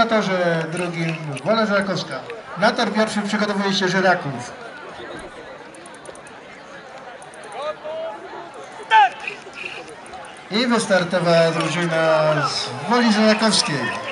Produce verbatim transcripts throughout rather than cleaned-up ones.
Na torze drugim Wola Żelakowska. Na tor pierwszy przygotowuje się Żyraków. I wystartowała drużyna z Woli Żelakowskiej.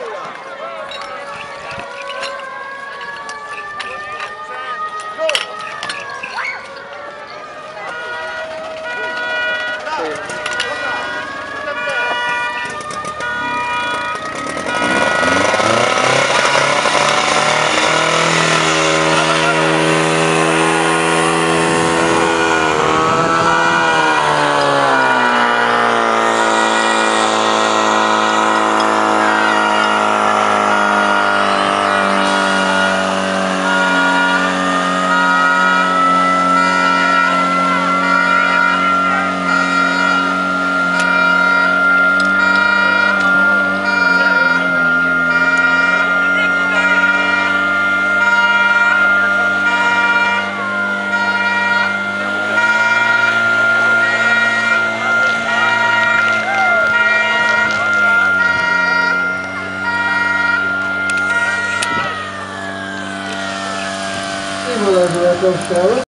Wola Żelakowska.